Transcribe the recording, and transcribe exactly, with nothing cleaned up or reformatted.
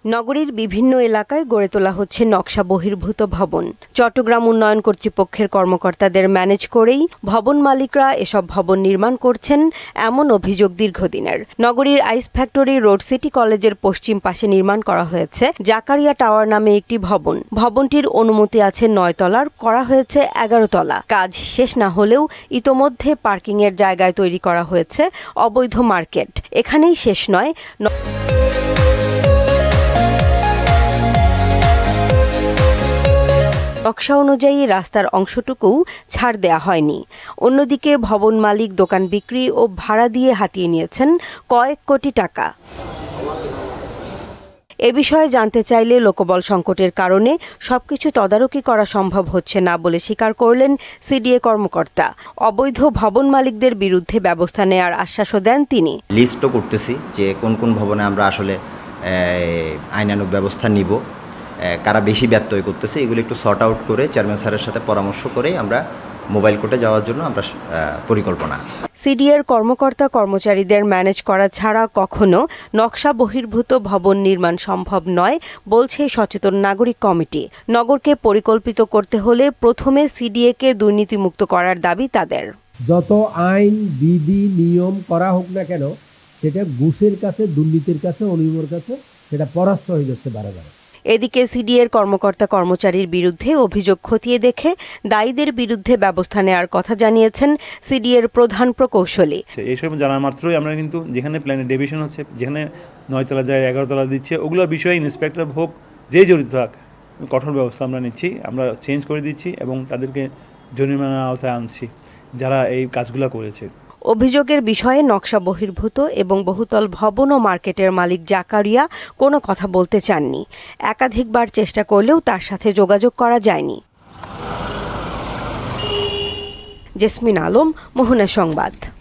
নগরীর বিভিন্ন এলাকায় গড়ে তোলা হচ্ছে নকশা বহির্ভূত ভবন। চট্টগ্রাম উন্নয়ন কর্তৃপক্ষের কর্মকর্তাদের ম্যানেজ করেই ভবন মালিকরা এসব ভবন নির্মাণ করছেন, এমন অভিযোগ দীর্ঘদিনের। নগরীর আইস ফ্যাক্টরি রোড সিটি কলেজের পশ্চিম পাশে নির্মাণ করা হয়েছে জাকারিয়া টাওয়ার নামে একটি ভবন। ভবনটির অনুমতি আছে নয় তলার, করা হয়েছে এগারো তলা। কাজ শেষ না হলেও ইতোমধ্যে পার্কিংয়ের জায়গায় তৈরি করা হয়েছে অবৈধ মার্কেট। এখানেই শেষ নয়, নকশা অনুযায়ী রাস্তার অংশটুকু ছাড় দেয়া হয়নি। অন্যদিকে ভবন মালিক দোকান বিক্রি ও ভাড়া দিয়ে হাতিয়ে নিয়েছেন কয়েক কোটি টাকা। এ বিষয়ে জানতে চাইলে লোকবল সংকটের কারণে সবকিছু তদারকি করা সম্ভব হচ্ছে না বলে স্বীকার করলেন সিডিএ কর্মকর্তা। অবৈধ ভবন মালিকদের বিরুদ্ধে ব্যবস্থা নেওয়ার আশ্বাসও দেন তিনি। লিস্টও করতেছি যে কোন কোন ভবনে আমরা আসলে আইনানুগ ব্যবস্থা নিব, কারা বেশি ব্যত্যয় করতেছে, এগুলো একটু সর্ট আউট করে চেয়ারম্যান স্যারের সাথে পরামর্শ করে আমরা মোবাইল কোর্টে যাওয়ার জন্য আমরা পরিকল্পনা আছে। সিডিএর কর্মকর্তা কর্মচারীদের ম্যানেজ করা ছাড়া কখনো নকশা বহির্ভূত ভবন নির্মাণ সম্ভব নয় বলছে সচেতন নাগরিক কমিটি। নগরকে পরিকল্পিত করতে হলে প্রথমে সিডিএকে দুর্নীতিমুক্ত করার দাবি তাদের। যত আইন বিধি নিয়ম করা হোক না কেন, সেটা ঘুষের কাছে, দুর্নীতির কাছে, অনিয়মের কাছে সেটা পরাস্ত হয়ে যাচ্ছে বারবার। এদিকে সিডিএর কর্মকর্তা কর্মচারীর বিরুদ্ধে অভিযোগ খতিয়ে দেখে দায়ীদের বিরুদ্ধে ব্যবস্থা নেওয়ার কথা জানিয়েছেন সিডিএর প্রধান প্রকৌশলী। এইসব জানা মাত্রই আমরা কিন্তু যেখানে প্ল্যানে ডেভিশন হচ্ছে, যেখানে নয়তলা যায় এগারো তলা দিচ্ছে, ওগুলোর বিষয়ে ইন্সপেক্টর হোক যে জড়িত থাক কঠোর ব্যবস্থা আমরা নিচ্ছি, আমরা চেঞ্জ করে দিচ্ছি এবং তাদেরকে জরিমানার আওতায় আনছি যারা এই কাজগুলো করেছে। অভিযোগের বিষয়ে নকশা বহির্ভূত এবং বহুতল ভবন ও মার্কেটের মালিক জাকারিয়া কোনো কথা বলতে চাননি। একাধিকবার চেষ্টা করলেও তার সাথে যোগাযোগ করা যায়নি। জেসমিন আলম, মোহনা সংবাদ।